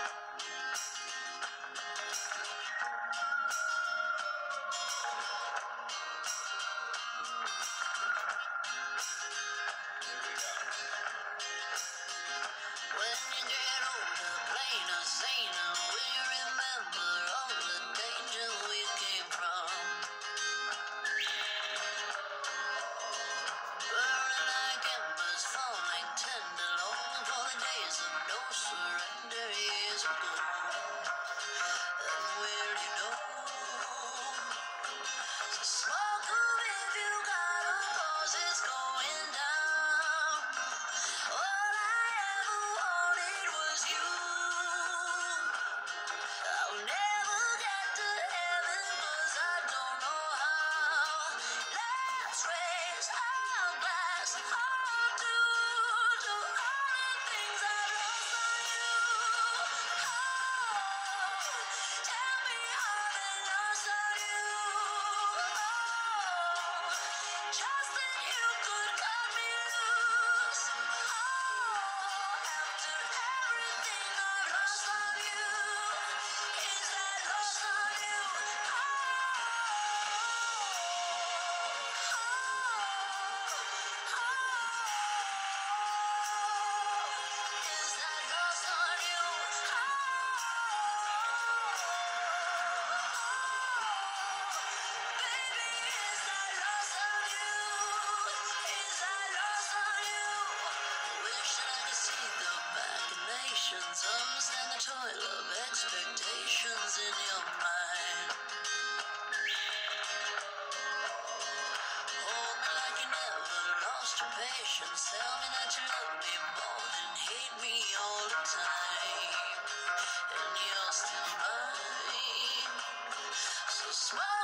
When you get older, plainer, saner, will you remember all the danger we came from? Burning like embers, falling tender, longing for the days of no surrender years ago. And will you know? So smoke 'em if you got 'em, 'cause it's going down. All I ever wanted was you. I'll never get to heaven 'cause I don't know how. Let's raise our glass to all the things I've lost on you. Oh, tell me how they lost on you. Oh, just that you could cut me loose. Oh, after everything I've lost on you, is that lost on you? Is that lost on you? Baby, is that lost on you? Is that lost on you? Wish that I could see the machinations, understand the toil of expectations in your mind. Hold me like you never lost your patience. Tell me that you love me more than hate me all the time. And you're still mine. So smile.